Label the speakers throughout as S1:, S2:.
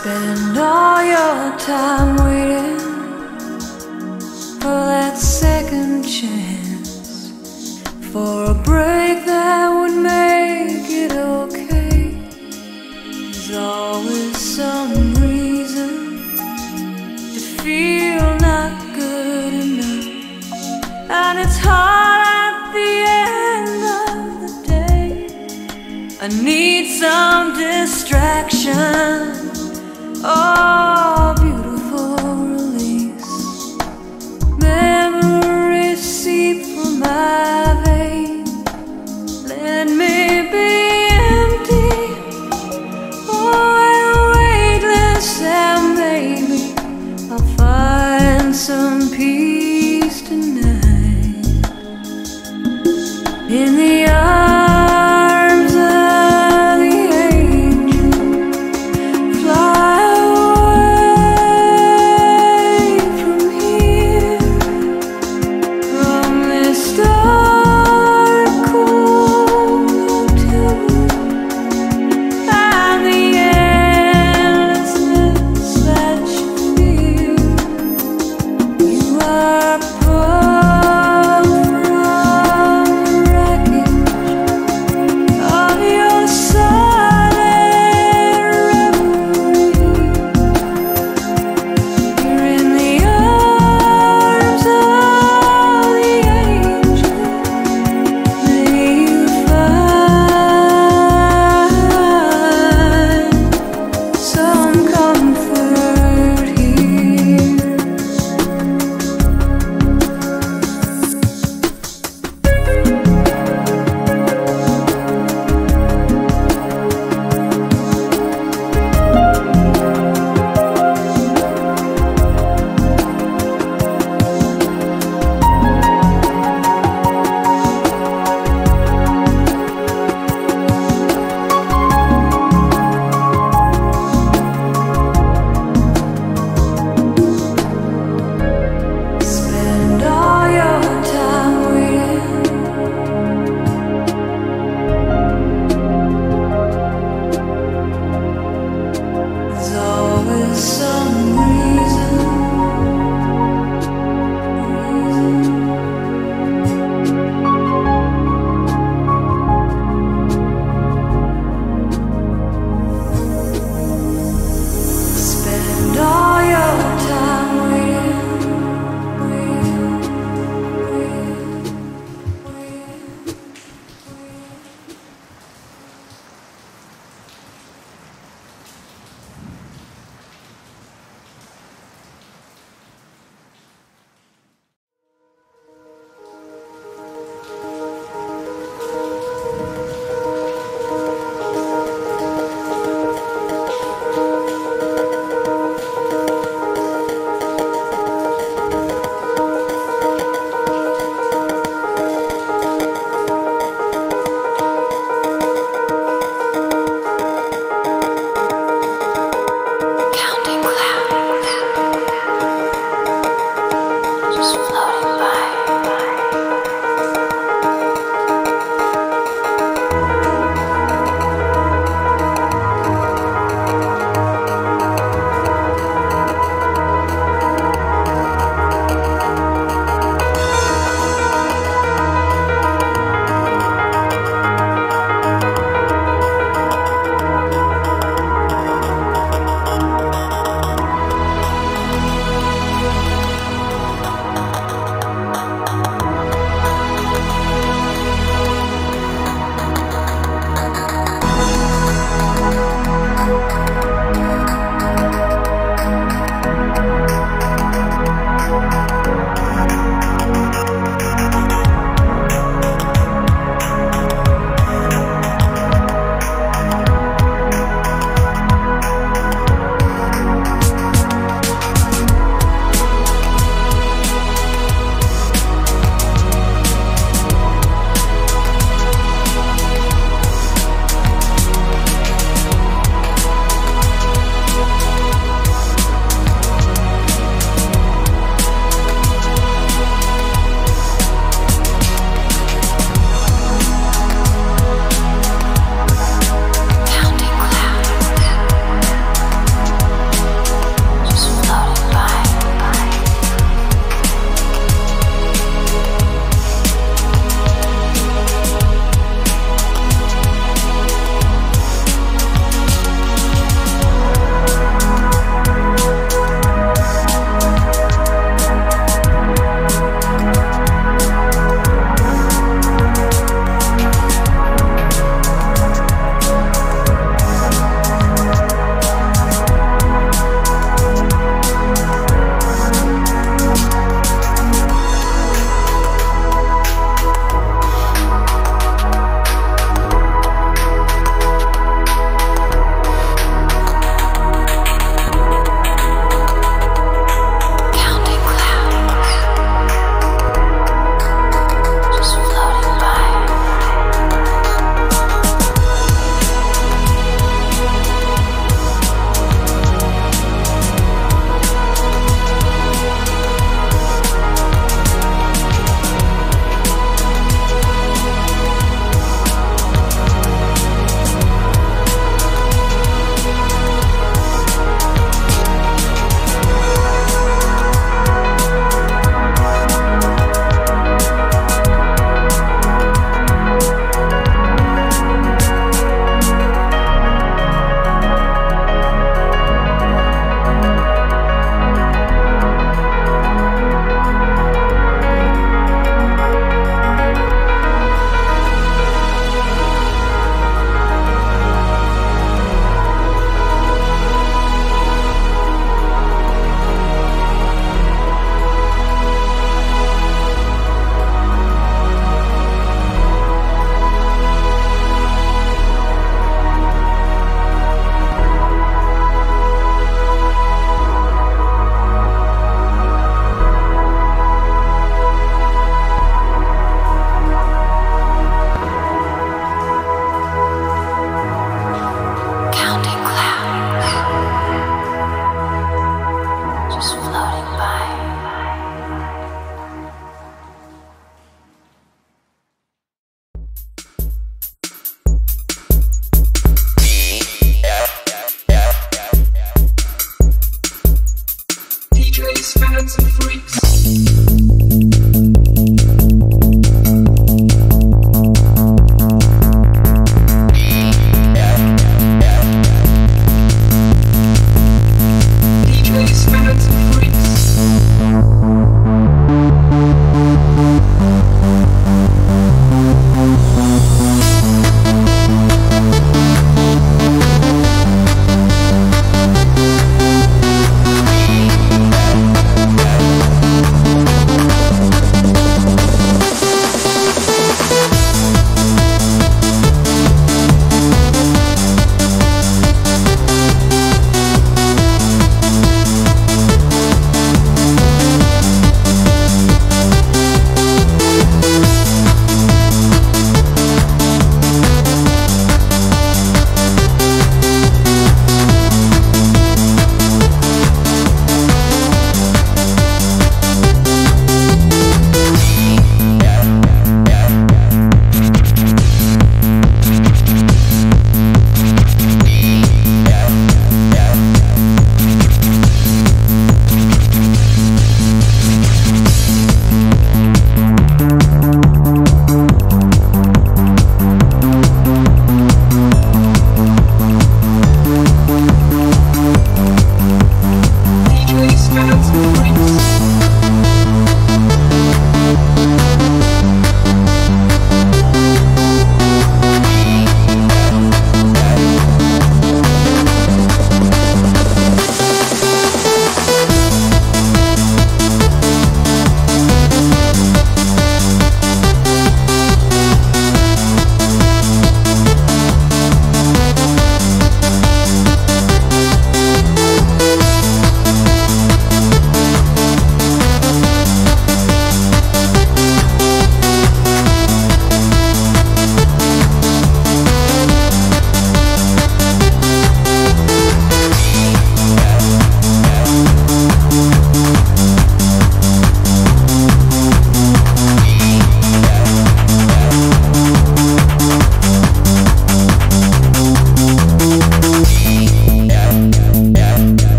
S1: Spend all your time waiting for that second chance, for a break that would make it okay. There's always some reason to feel not good enough, and it's hard at the end of the day. I need some distraction. Oh, beautiful release. Memories seep from my veins. Let me be empty. Oh, and weightless, and maybe I'll find some peace tonight. In the arms of the angel, fly away.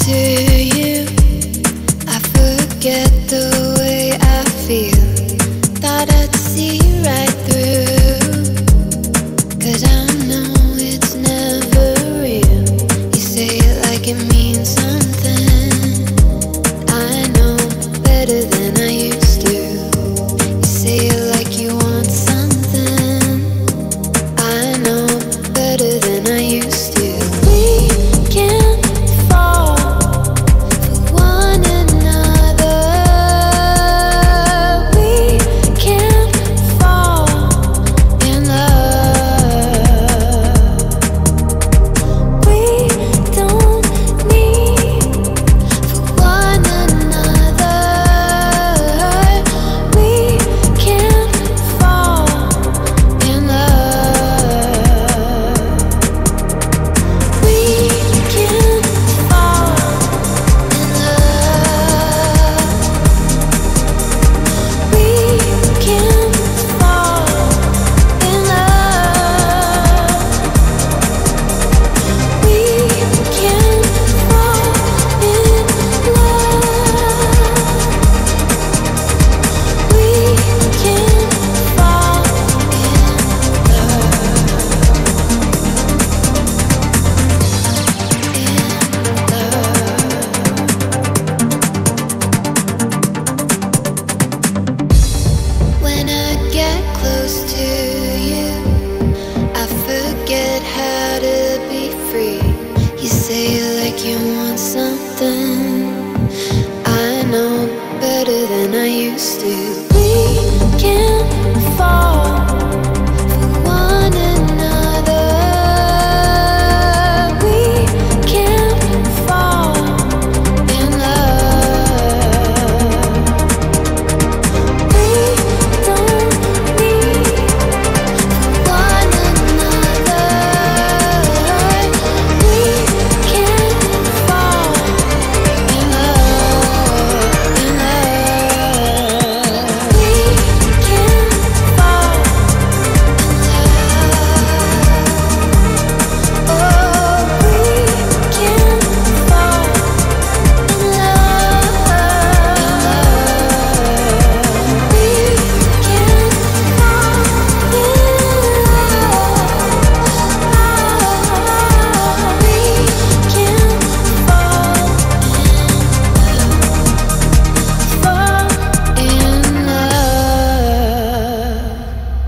S1: to you, I forget the way I feel. Thought I'd see right through, 'cause I know it's never real. You say it like it means something. I know better than I used to. You say it like you want something. I know better than I used to. We can fall for one another. We can fall in love. We don't need for one another. We can fall in love. We can fall in love. We can fall in love. We can fall in love. We can fall When I get close to you, I forget how to be free. You say it like you want something. I know better than I used to. We can fall for one another. We can fall in love. We don't need one another. We can fall in love, in love. We can fall in love. Oh, we can fall in love. We can fall in love.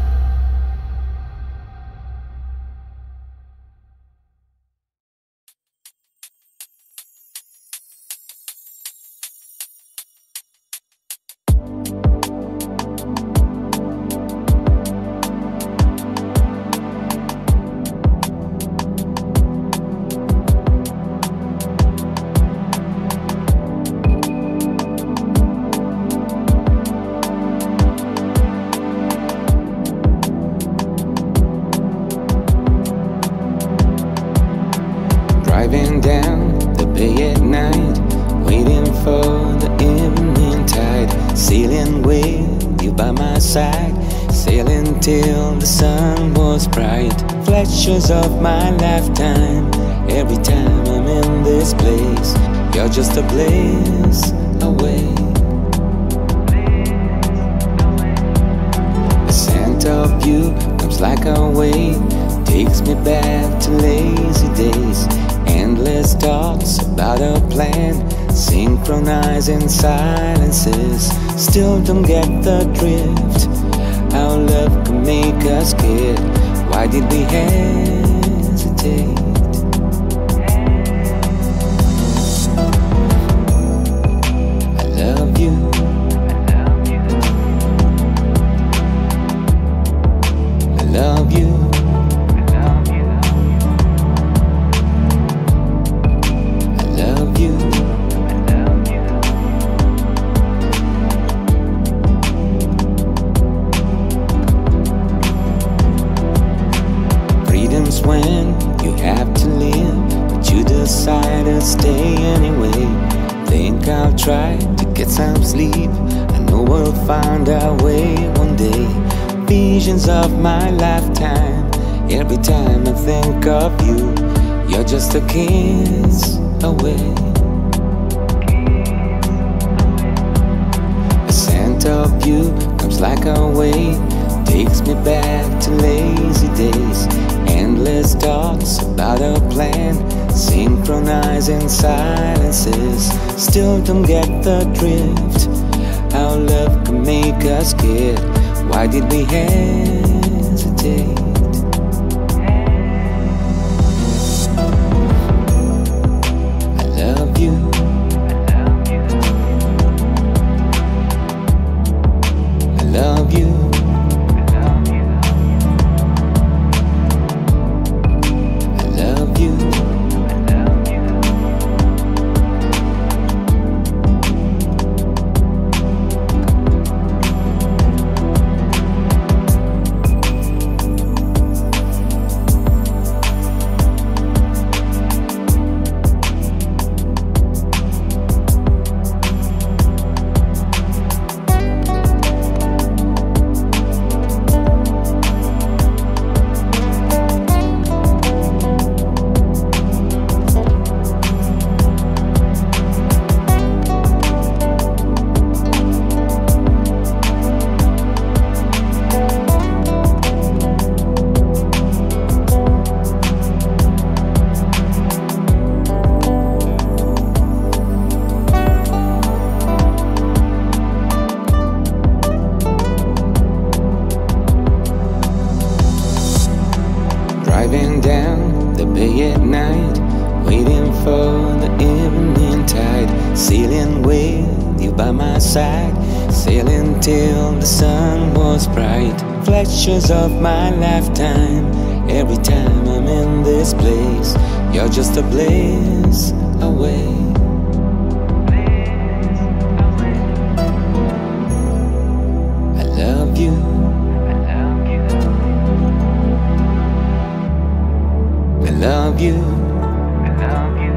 S2: Driving down the bay at night, waiting for the evening tide. Sailing with you by my side, sailing till the sun was bright. Flashes of my lifetime, every time I'm in this place. You're just a blaze away. The scent of you comes like a wave, takes me back to lazy days. Endless thoughts about a plan, synchronizing silences. Still don't get the drift, how love can make us scared. Why did we hesitate? I love you. I love you. When you have to leave, but you decide to stay anyway. Think I'll try to get some sleep. I know we'll find our way one day. Visions of my lifetime, every time I think of you. You're just a kiss away. you comes like a wave, takes me back to lazy days. Endless thoughts about a plan, synchronizing silences. Still don't get the drift, how love can make us scared. Why did we hesitate? I love you. I love you. I love you. Driving down the bay at night, waiting for the evening tide. Sailing with you by my side, sailing till the sun was bright. Flashes of my lifetime, every time I'm in this place. You're just a blaze away. I love you. I love you. I love you.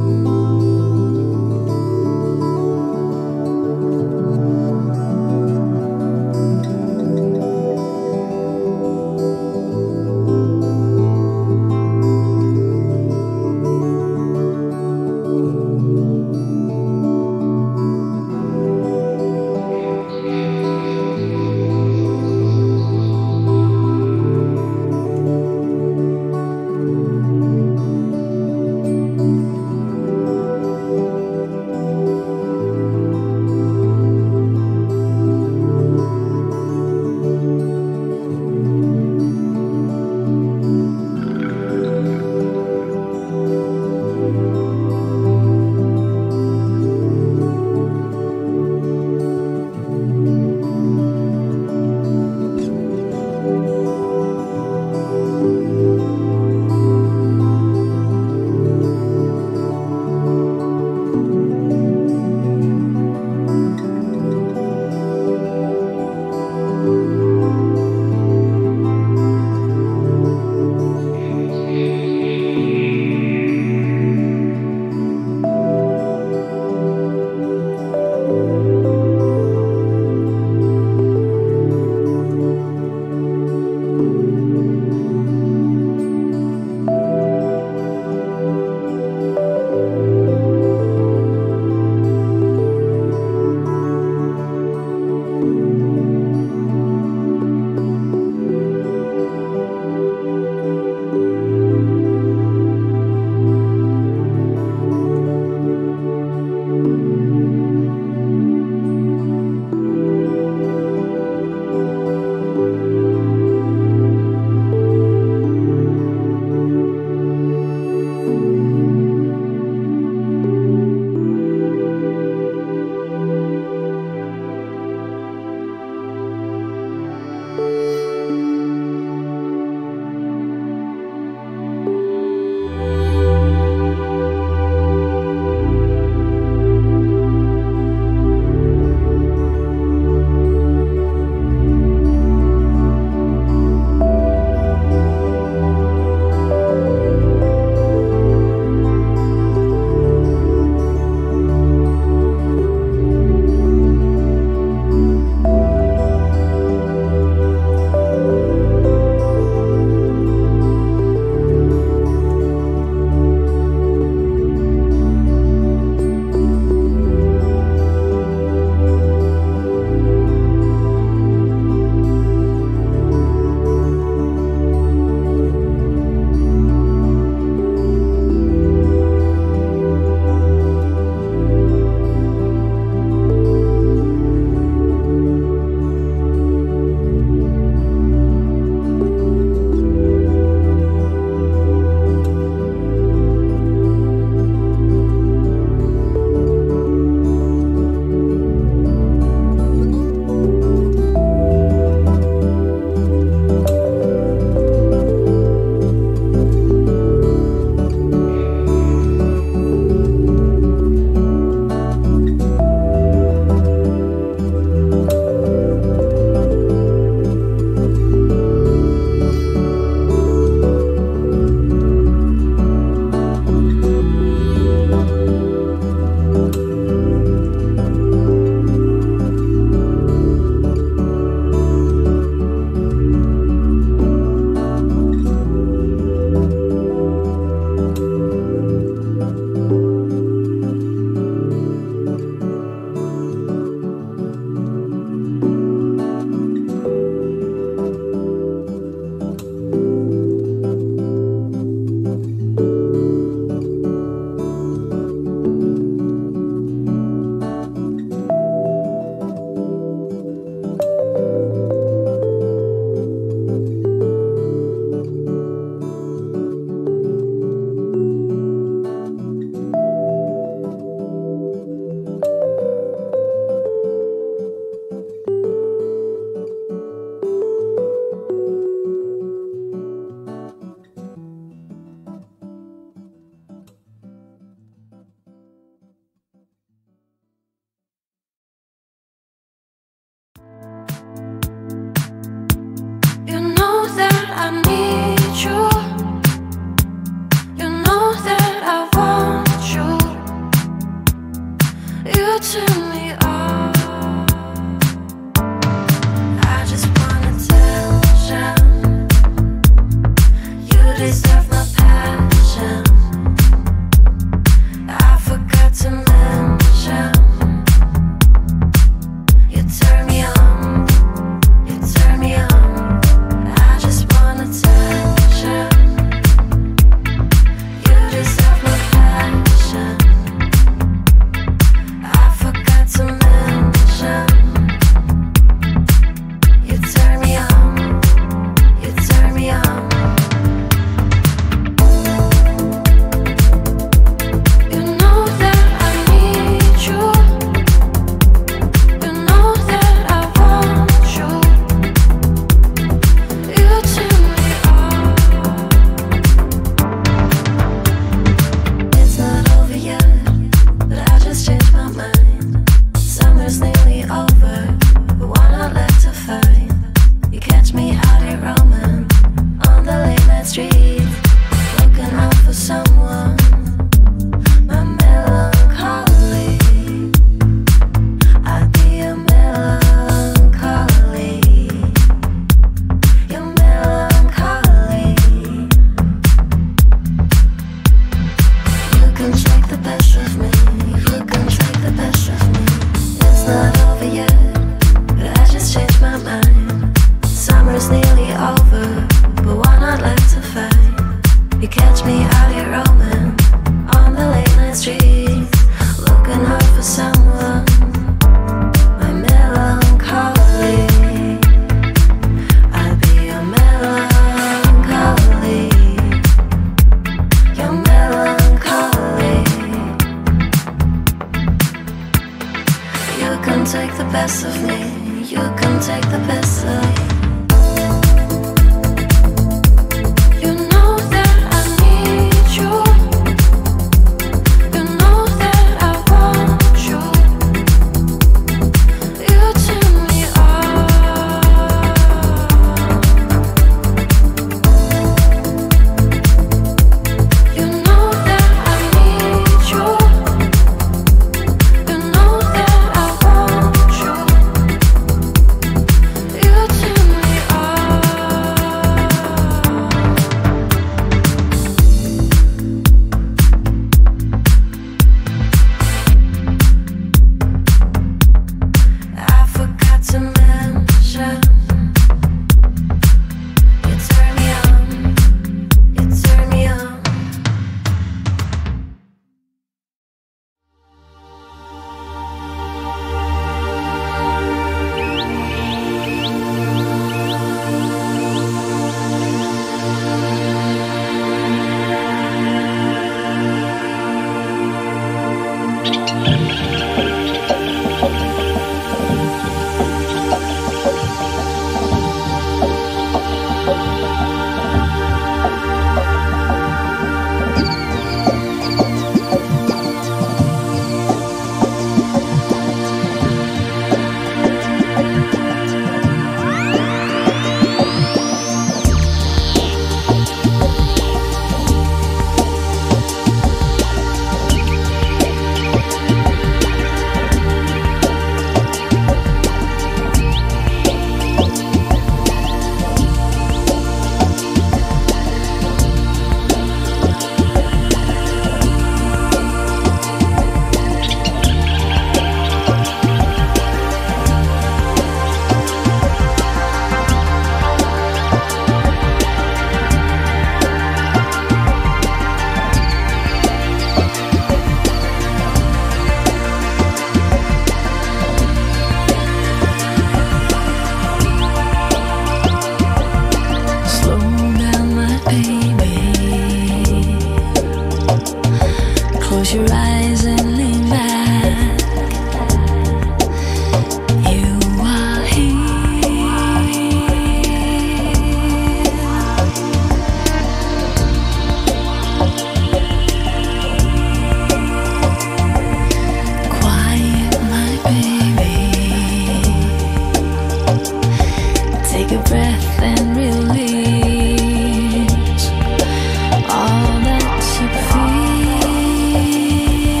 S3: all that you feel.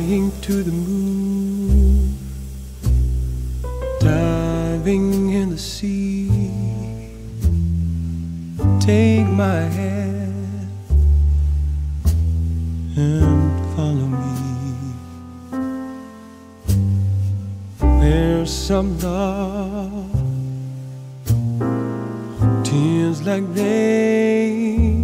S3: flying to the moon, diving in the sea. Take my hand and follow me. There's some love, tears like rain.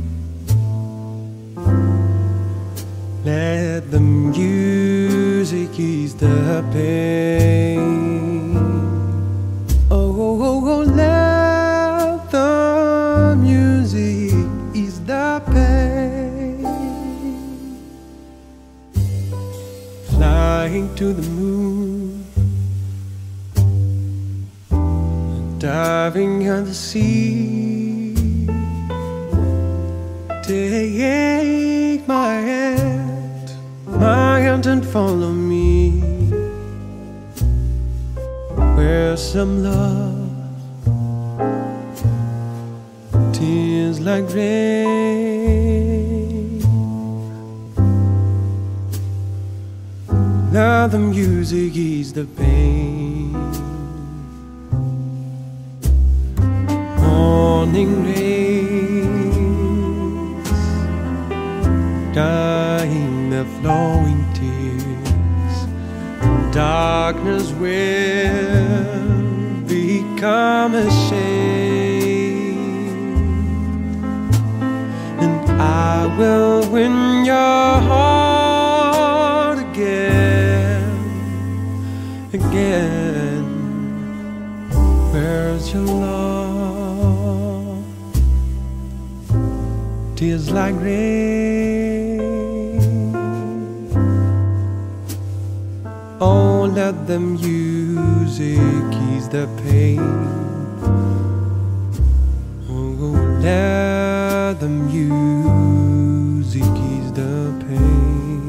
S3: Let the music ease the pain. Oh, oh, oh, let the music ease the pain. Flying to the moon, diving on the sea. Take my hand and follow me. Where's some love, tears like rain. Now the music ease the pain. Morning rains, dyeing the flowing tears. Darkness will become a shade, and I will win your heart again, again. Where's your love? Tears like rain. Oh, let the music ease the pain. Oh, let the music ease the pain.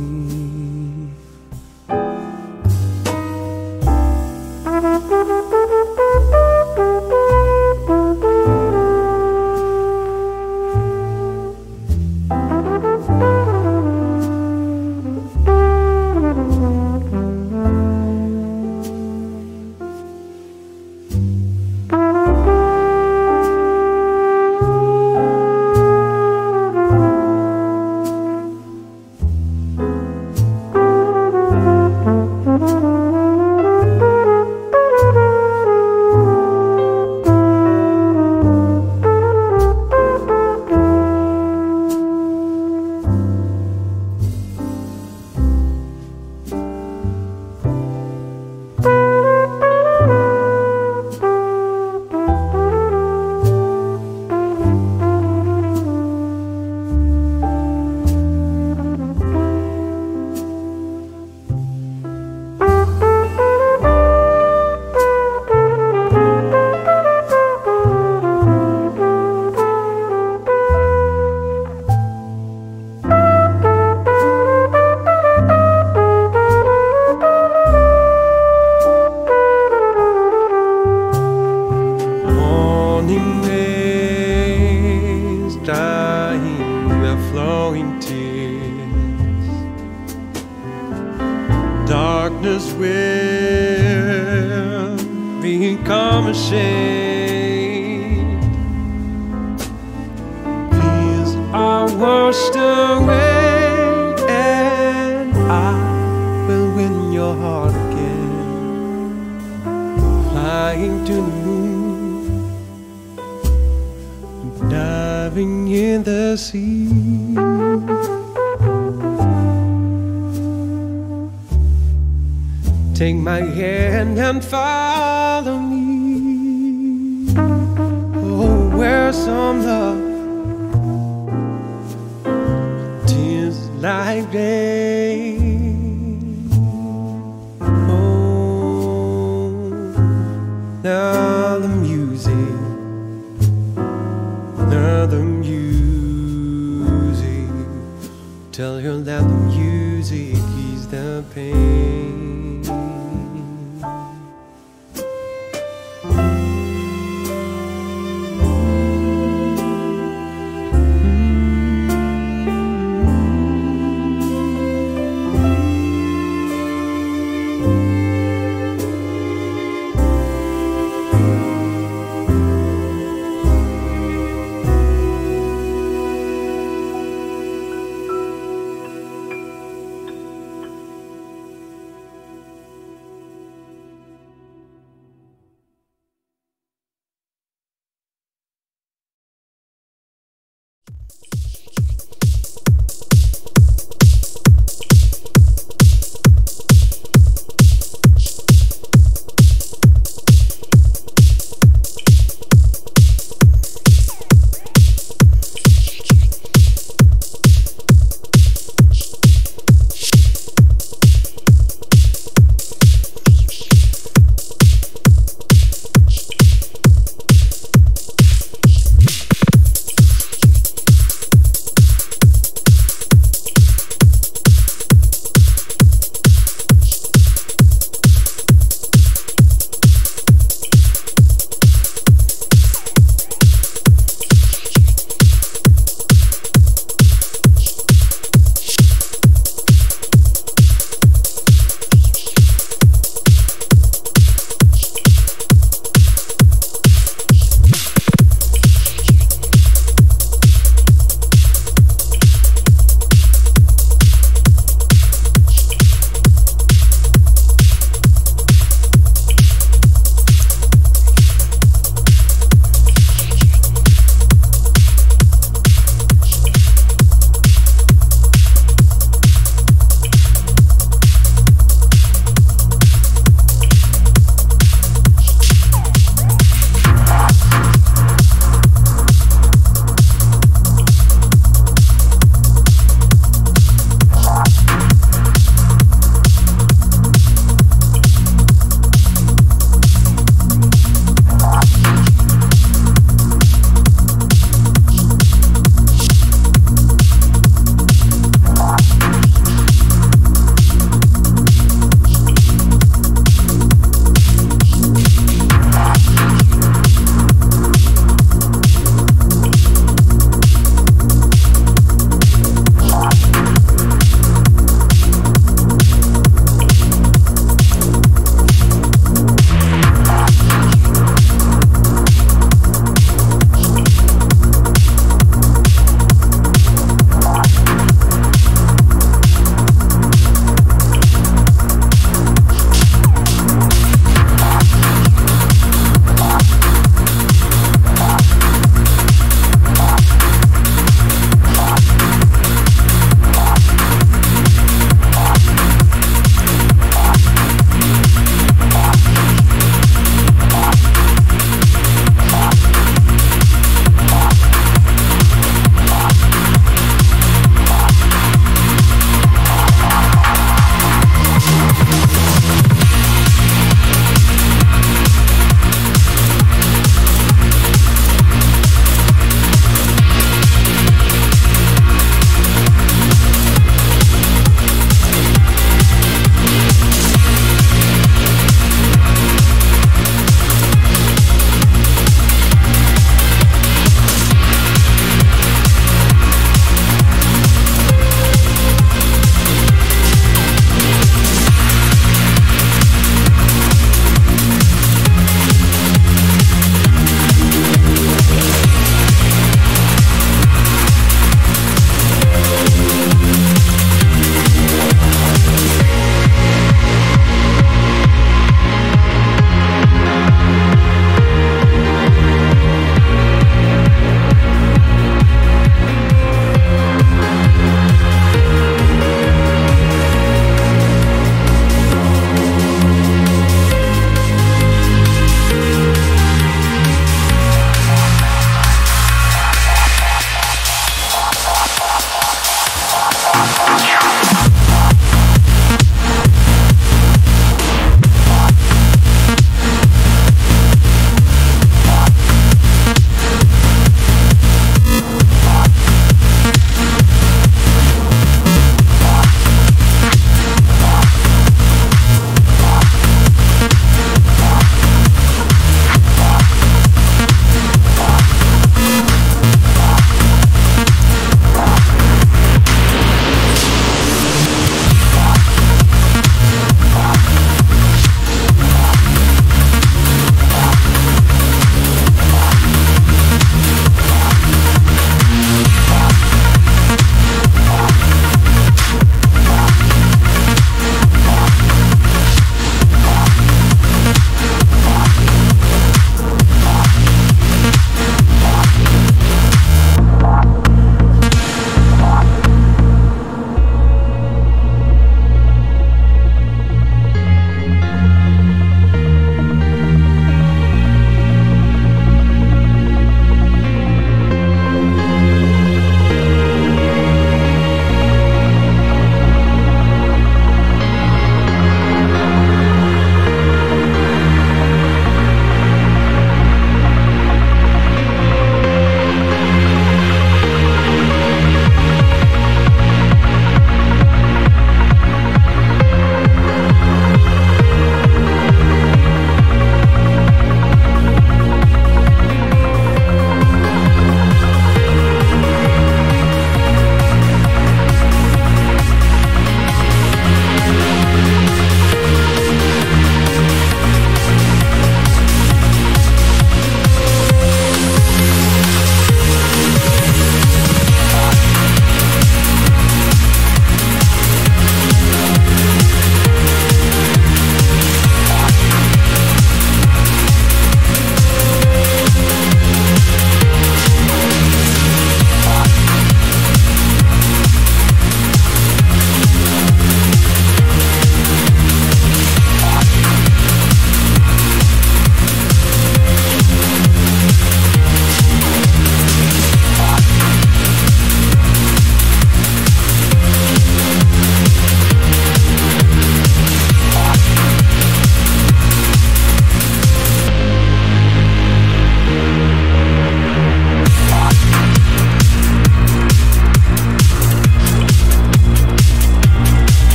S3: Darkness will become a shade. Fears are washed away, and I will win your heart again. Flying to the moon, diving in the sea. Take my hand and follow me. Oh, where's some love, tears like rain. Oh, now the music, now the music. Tell her that the music is the pain.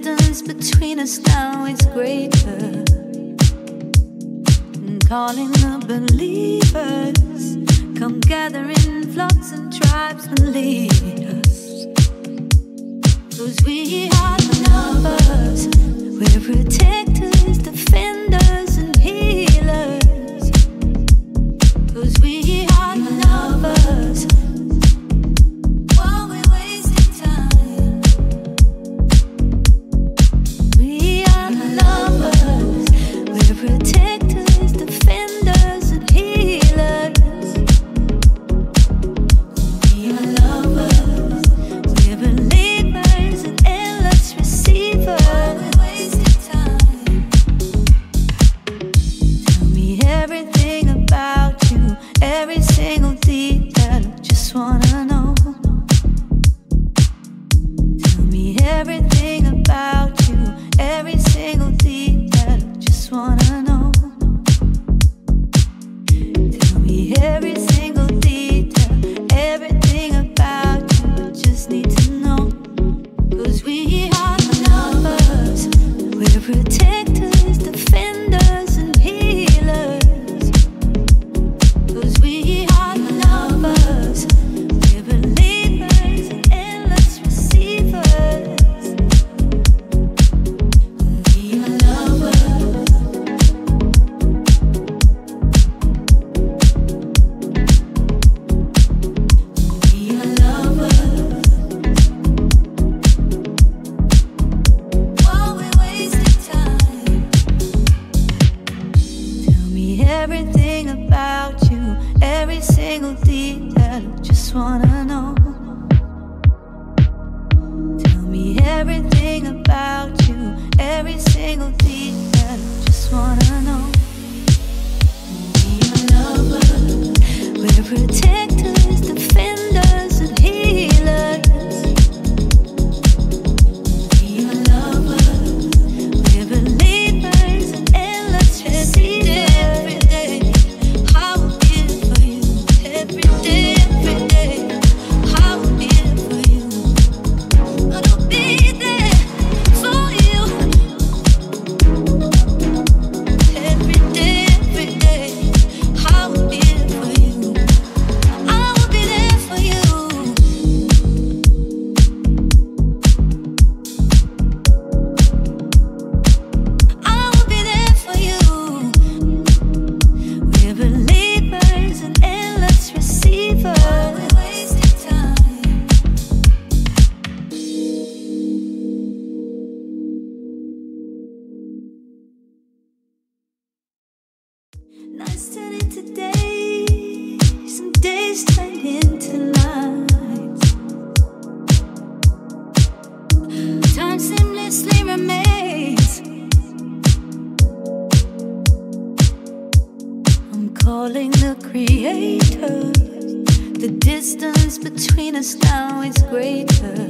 S4: distance between us now is greater. Calling the believers, come gather in flocks and tribes and lead us. 'Cause we are lovers, we're protectors, defenders and healers. 'Cause we are lovers. While we're wasting time, we are lovers, we're protectors, defenders and healers. We are lovers, we're believers and endless receivers. While we're wasting time, tell me everything about you, every single detail, just wanna know. Tell me everything about you, every single detail, just wanna know. Tell me every single detail, everything about you, I just need to know. 'Cause we are lovers, we're protectors, defenders and healers. 'Cause we are lovers, we're believers and endless receivers. We are lovers. We are lovers. While we're wasting time, tell me everything about you, every single detail, just wanna know. Tell me everything about you, every single detail, just wanna know. We are lovers, we're protectors, defenders and healers. We are lovers, we're believers and endless receivers. Every day, I will be there for you. Every day, I will be there for you. I'll be there for you. Every day, I will be there for you. I will be there for you. I will be there for you. We're believers and endless receivers. While we're wasting time, nights turn into days and days turn into nights. Time seamlessly remains. I'm calling the creator. The distance between us now is greater.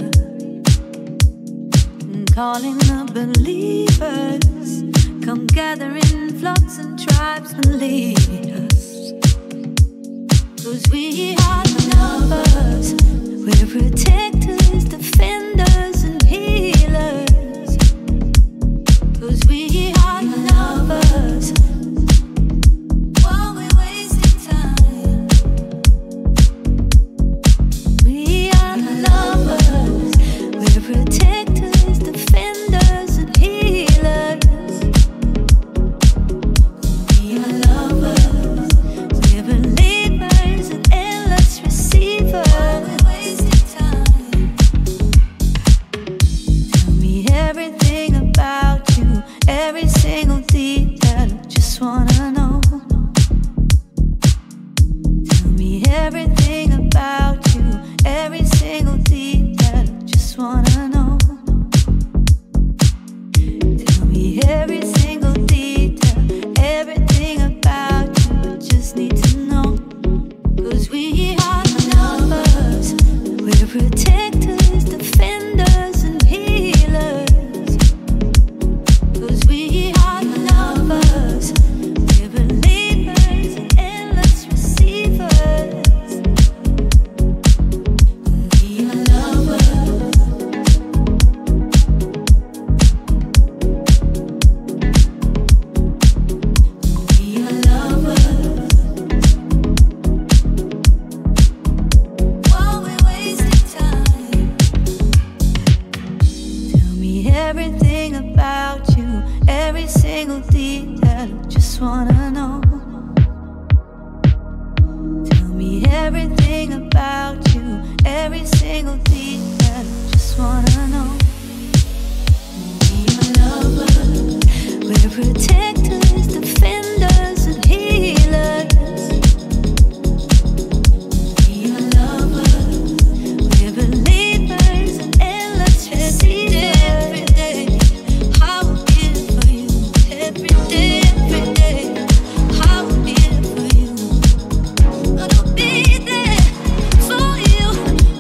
S4: Calling the believers, come gather in flocks and tribes and lead us. 'Cause we are lovers, we're protectors, defenders and healers. 'Cause we are lovers. While we're wasting time, we are lovers, we're protectors, defenders and healers. We are lovers, we're believers and endless receivers. While we're wasting time, tell me everything about you, every single detail, just wanna know. Tell me everything about you, every single detail, just wanna know. Tell me every single detail, everything about you, I just need to know. 'Cause we are lovers, we're protectors, defenders and healers. 'Cause we are lovers, we're believers and endless receivers. We are lovers. protectors, defenders, and healers. We are lovers, we're believers, and endless receivers. Every day, I will be there for you. Every day, I will be there for you. I'll be there for you.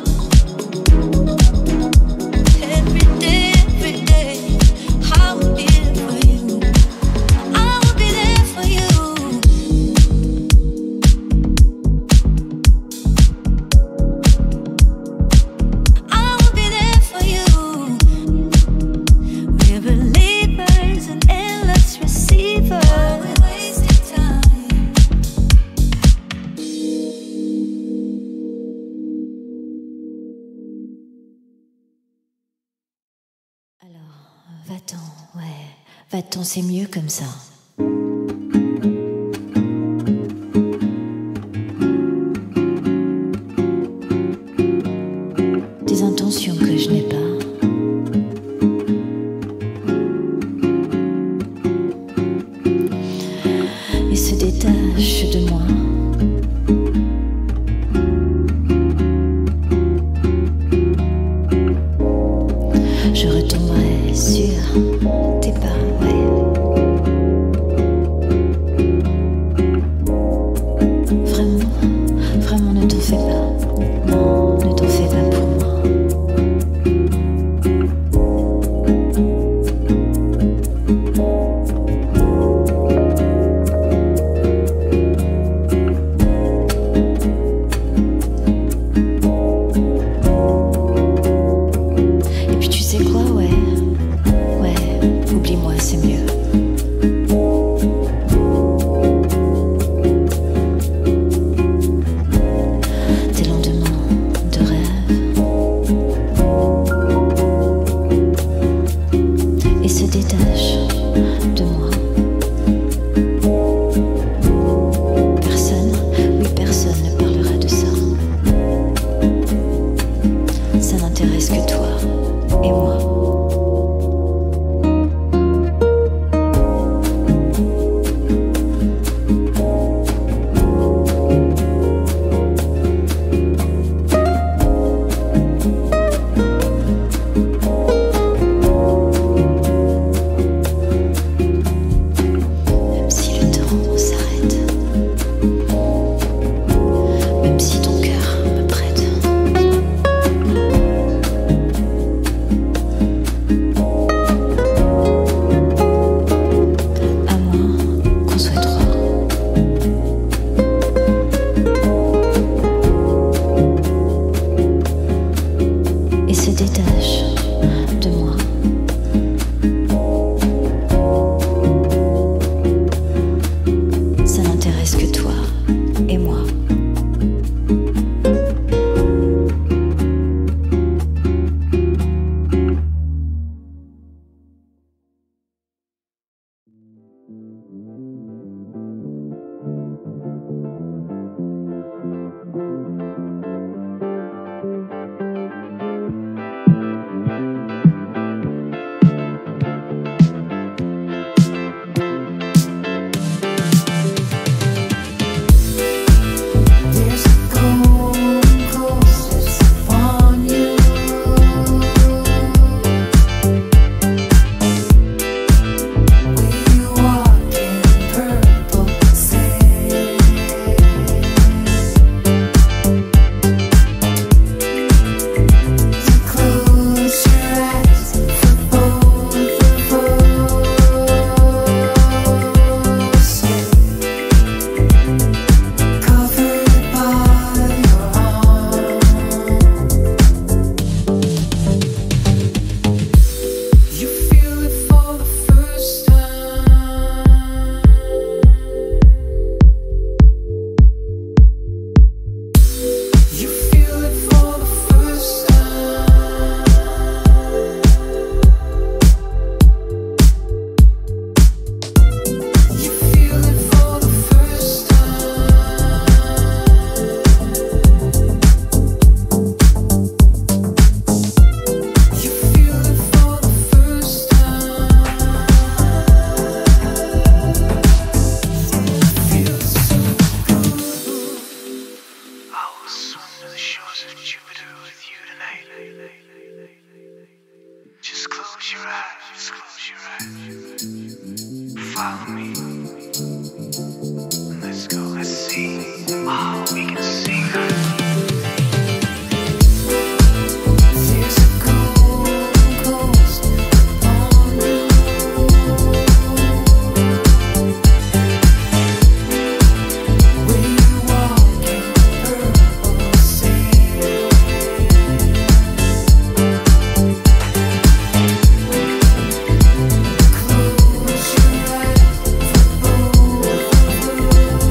S4: Every day, I will be there for you. I will be there for you. I will be there for you. We're believers and endless receivers. Why we wasting time?
S5: Alors, va-t'en, ouais, va-t'en, c'est mieux comme ça. Des intentions que je n'ai pas. Et se détachent de moi. Je retomberai sur tes pas, ouais. Vraiment, vraiment ne t'en fais pas. Non, ne t'en fais pas pour moi. Et puis tu sais quoi, ouais, oublie-moi, c'est mieux. Tes lendemains de rêve et se détachent de moi. Personne, oui personne ne parlera de ça. Ça n'intéresse que toi et moi.
S6: Just close your eyes. Follow me. Let's go. Let's see. Oh, we can sing.
S1: There's a golden coast on the road where you walk in purple sand. Close your eyes for both.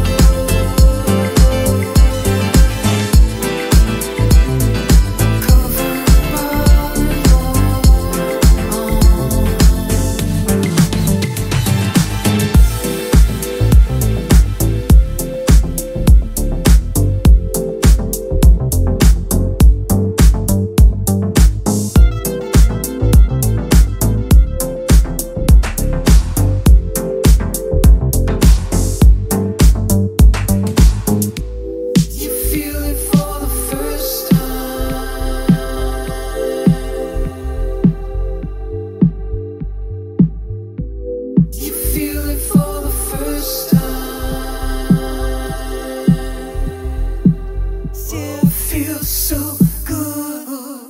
S1: You feel it for the first time. You feel it for the first time. Still feels so good.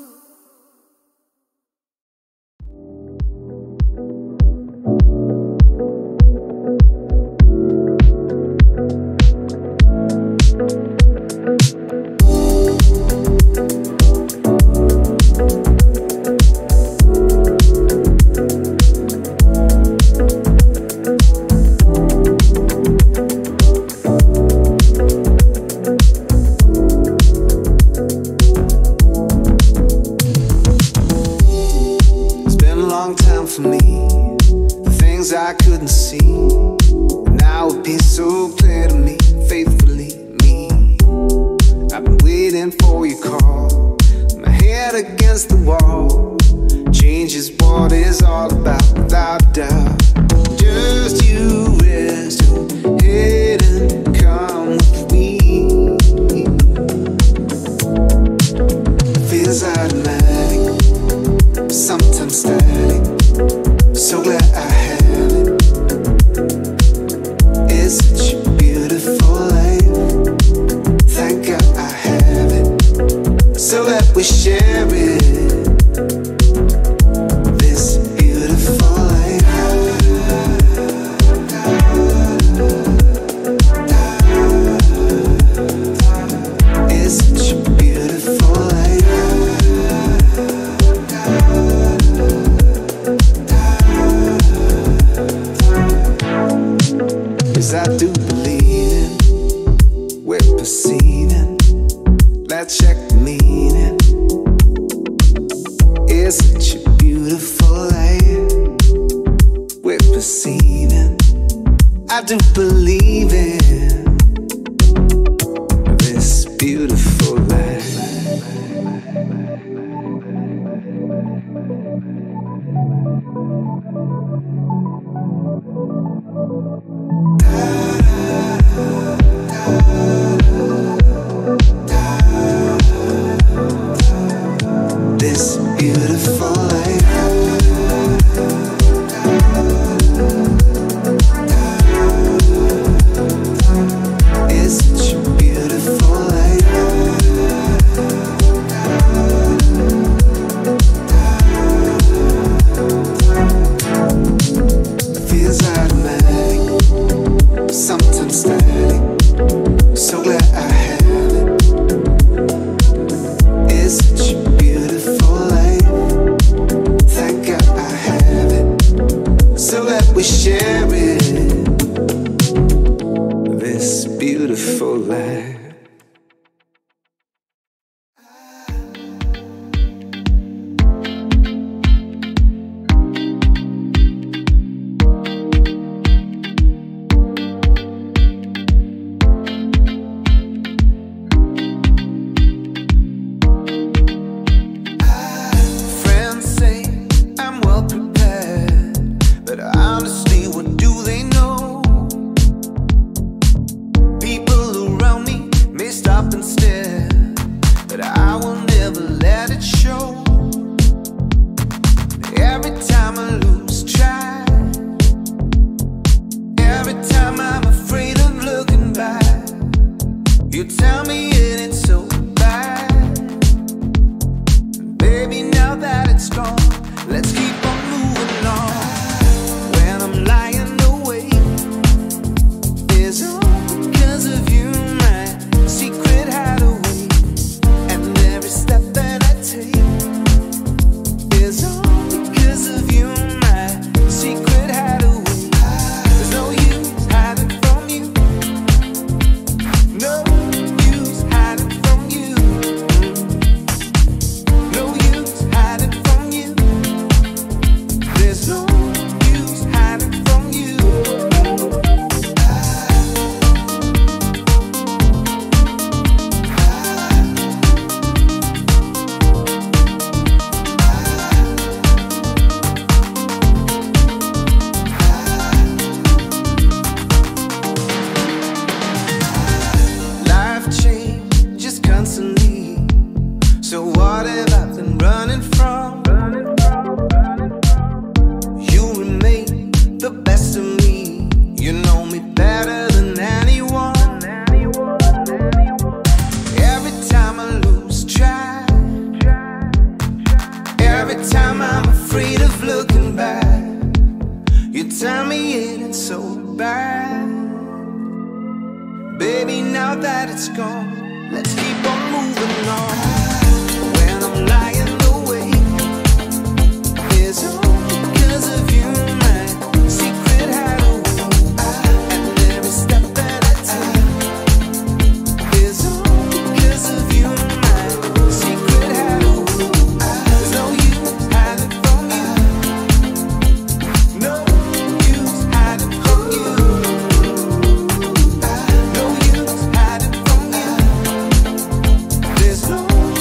S7: It's been a long time for me. The things I couldn't see now appear so clear to me, faithfully me. I've been waiting for your call, my head against the wall. Change is what it's all about, without a doubt. Just you rest your head and come with me. Feels automatic, sometimes static. So glad I have it. It's such a beautiful life. Thank God I have it. So that we share it. This beautiful life. It's such a beautiful life. Cause I do believe in, we're perceiving. Let's check the meaning. It's such a beautiful life. We're perceiving. I do believe in this beautiful life. This beautiful life. It's such a beautiful life. Feels automatic, sometimes static. So glad I have it. It's such a beautiful life. Thank God I have it. So that we share it. This beautiful life. Friends say I'm well prepared, but honestly, what do they know? People around me may stop and stare, but I will never let it show. Every time I lose so bad. Baby, now that it's gone, let's keep on moving on. When I'm lying awake, it's all because of you, my secret hideaway. And every step that I take is all because of you, my secret hideaway. There's no use hiding from you. No use hiding from you. No use hiding from you. There's no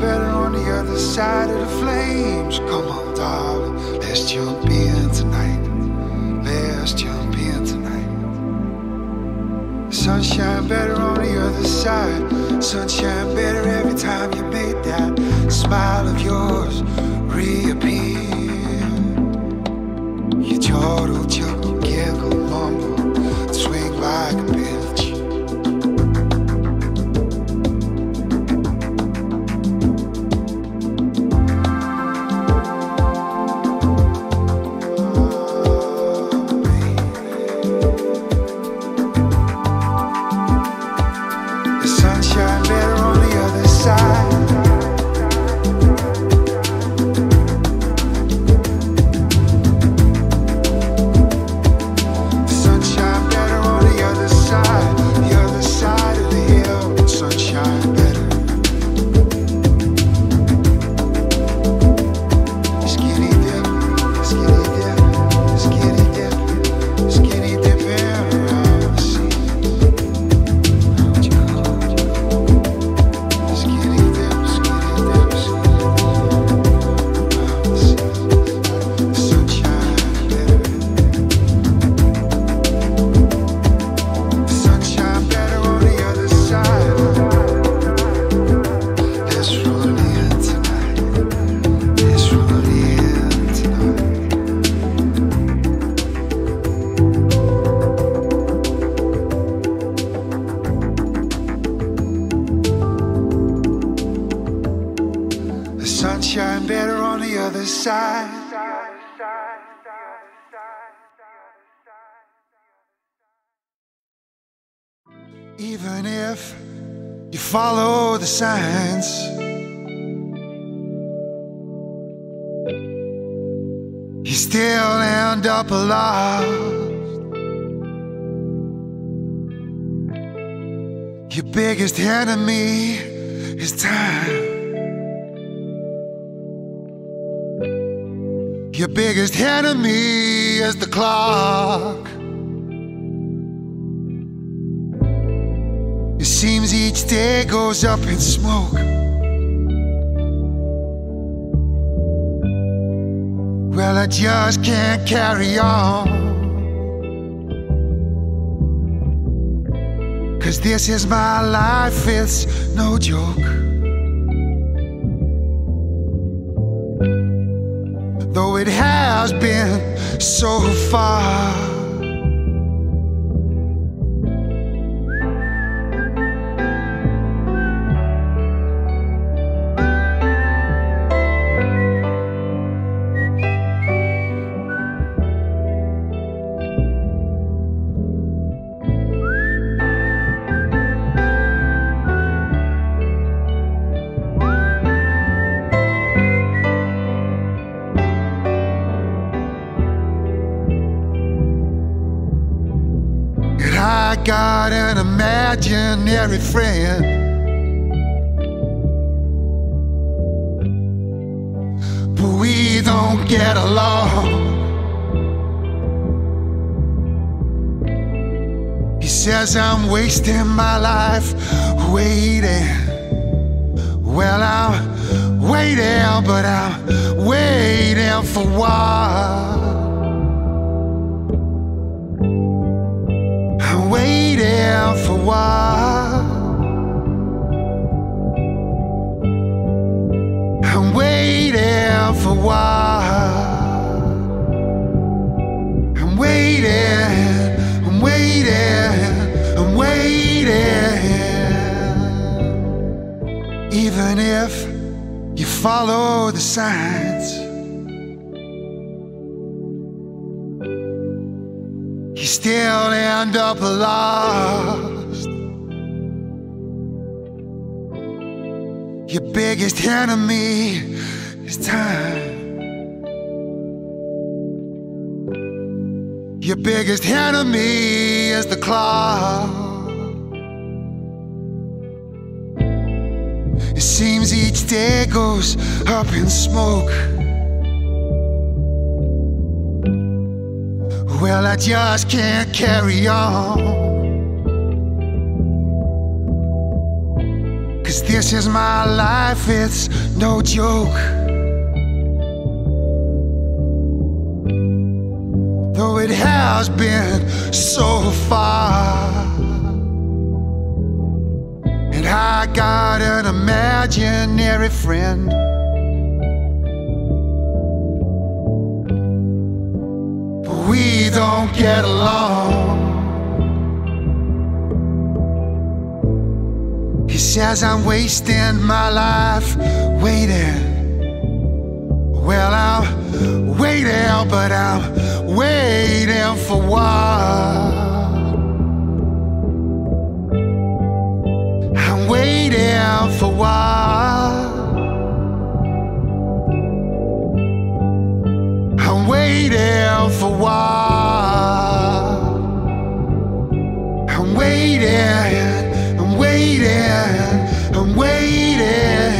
S7: better on the other side of the flames. Come on, darling, let's jump in tonight. Let's jump in tonight. The sunshine better on the other side. Sunshine better every time you make that smile of yours reappear. You chortle, chuckle, giggle, mumble, swing like a bitch. Sunshine better on the other side. Even if you follow the signs, you still end up lost. Your biggest enemy is time. Your biggest enemy is the clock. It seems each day goes up in smoke. Well, I just can't carry on, 'cause this is my life, it's no joke. Though it has been so far, I got an imaginary friend, but we don't get along. He says I'm wasting my life waiting. Well, I'm waiting, but I'm waiting for what? Waiting for what? I'm waiting for what? I'm waiting, I'm waiting, I'm waiting. Even if you follow the signs, you still end up lost. Your biggest enemy is time. Your biggest enemy is the clock. It seems each day goes up in smoke. Well, I just can't carry on,
S8: 'cause this is my life, it's no joke. Though it has been so far, and I got an imaginary friend. But we don't get along. He says I'm wasting my life waiting. Well, I'm waiting, but I'm waiting for what? I'm waiting for what? I'm waiting for what? I'm waiting, I'm waiting, I'm waiting.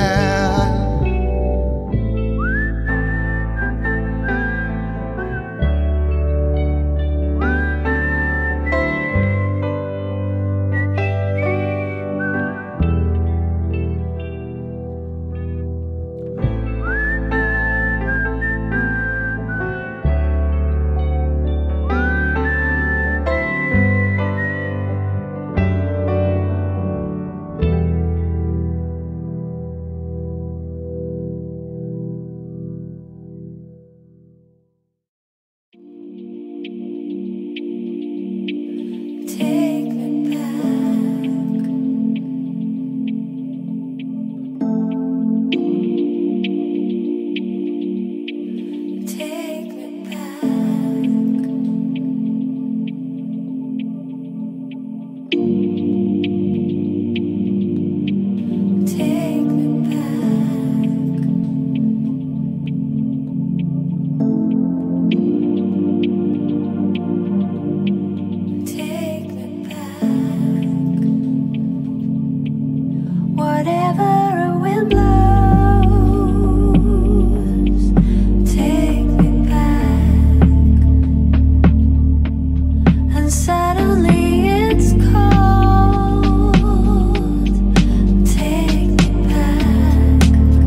S4: Take me back. Take me back. Take me back. Take me back. Whatever a wind blows, take me back. And suddenly it's cold. Take me back.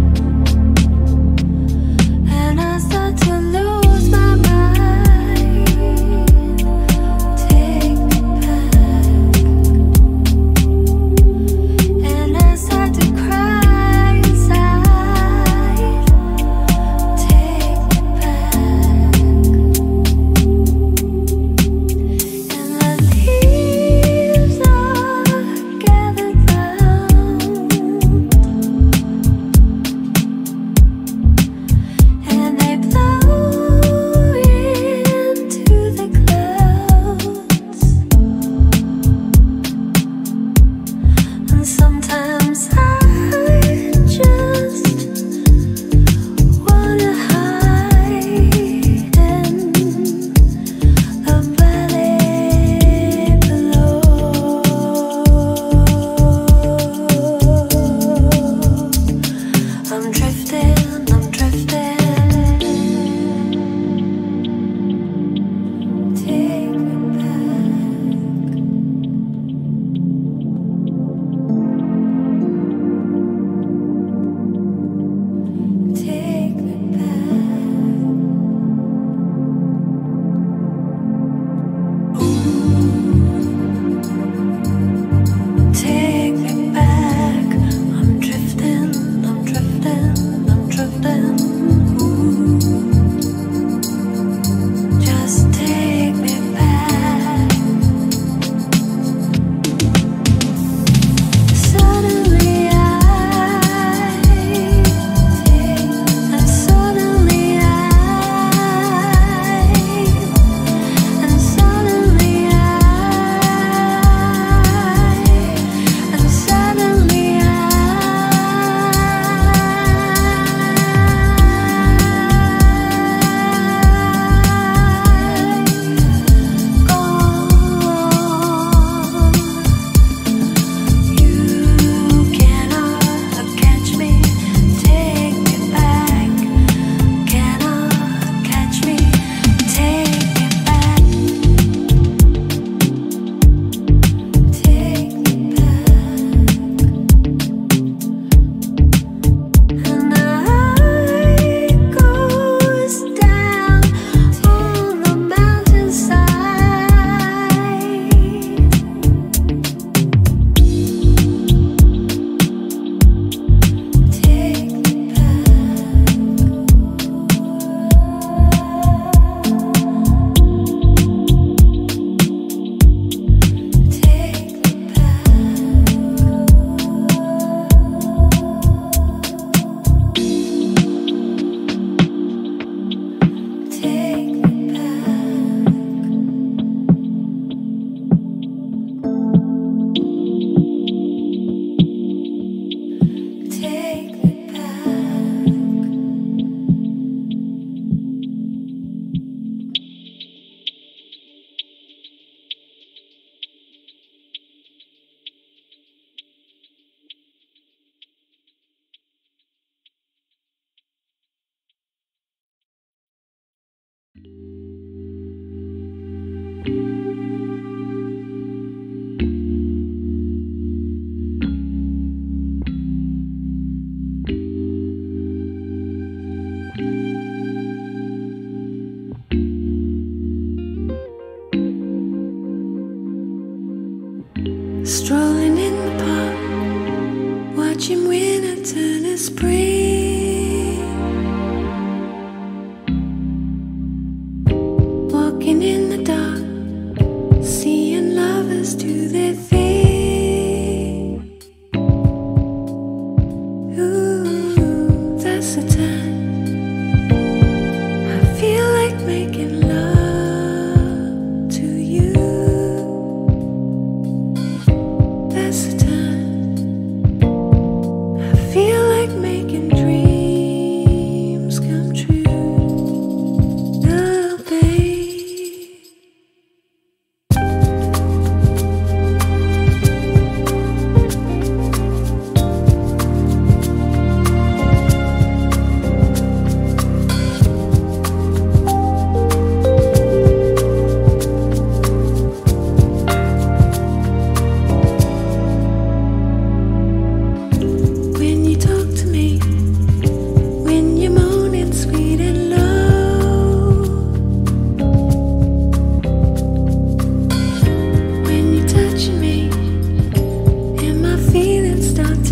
S4: And I start to lose my mind. Take me back. And I start to cry.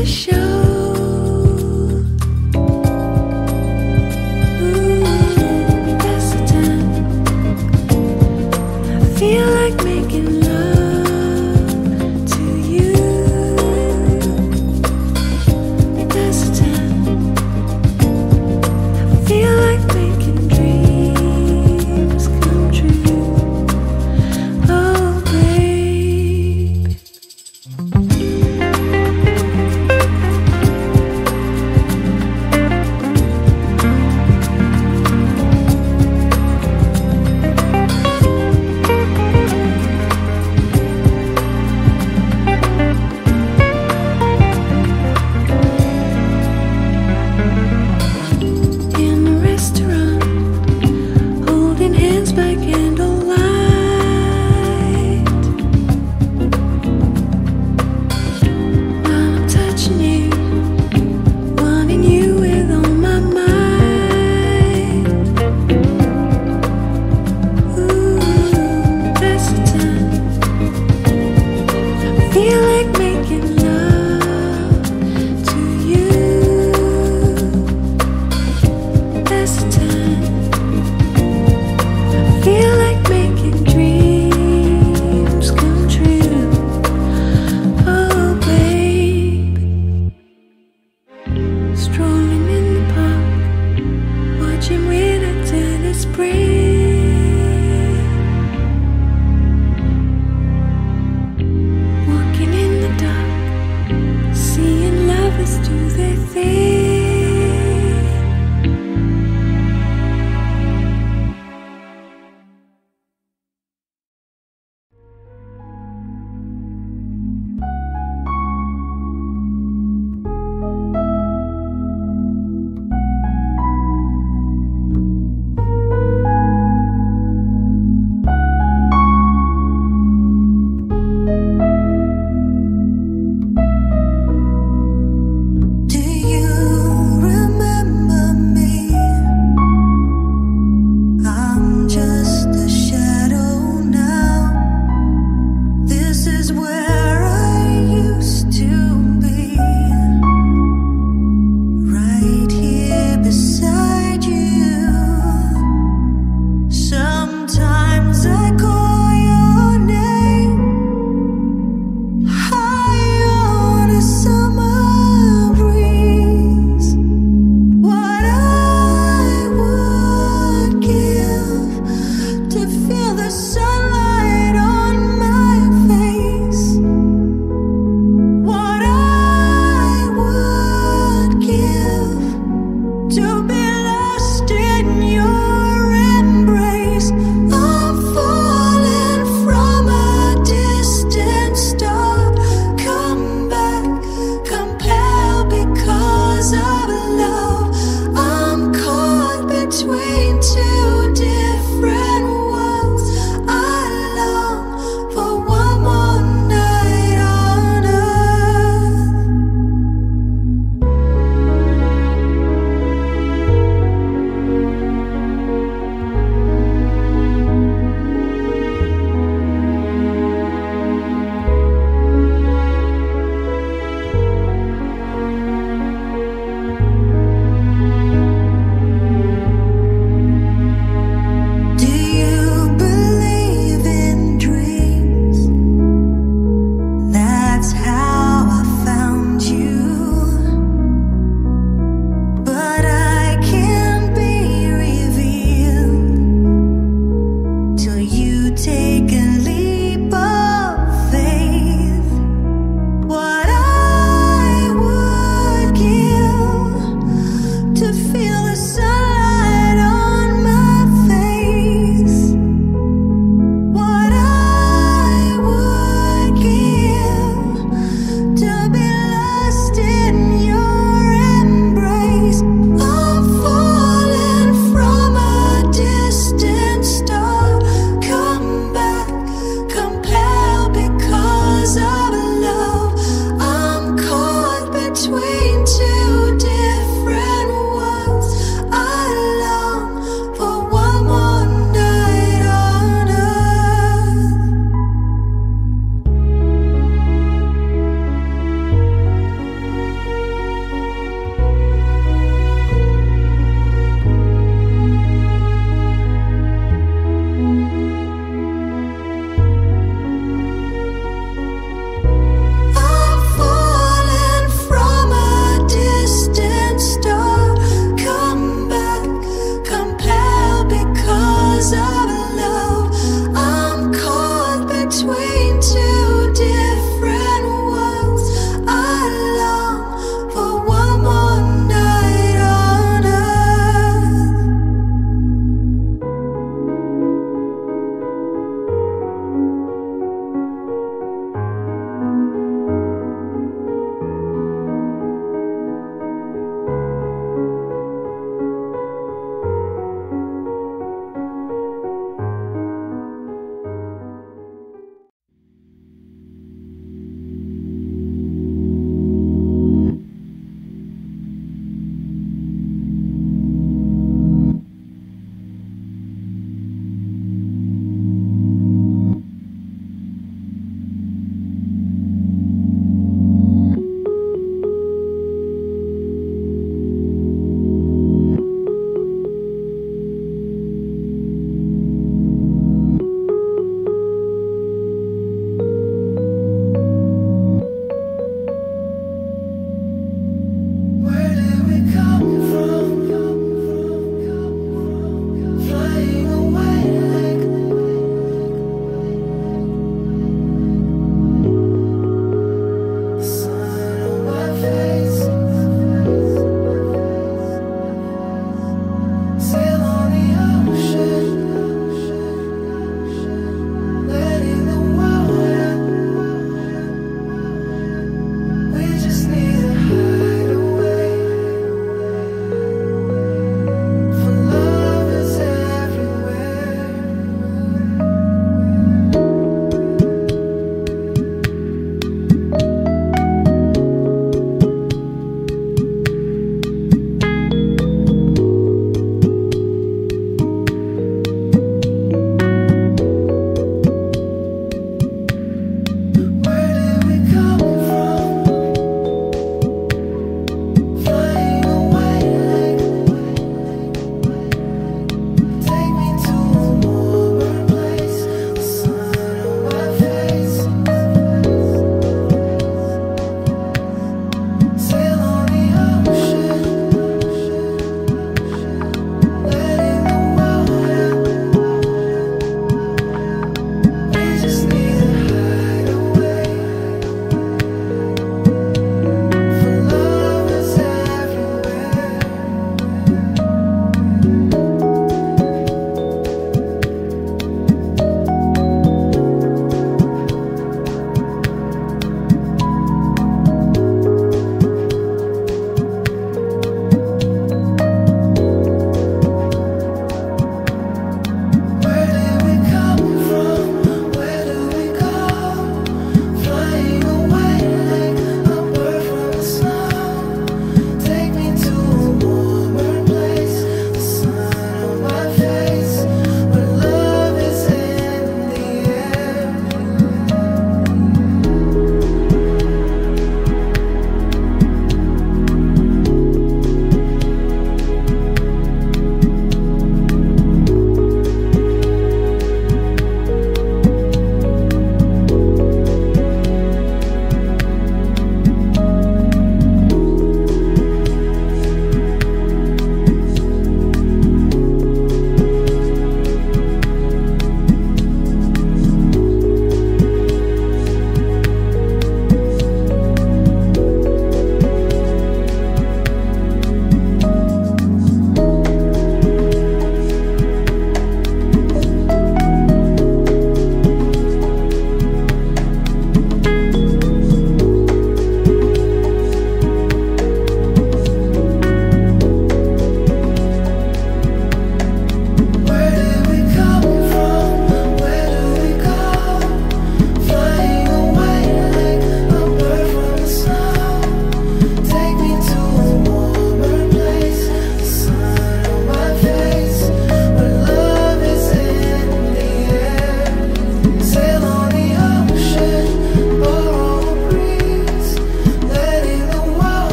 S1: show.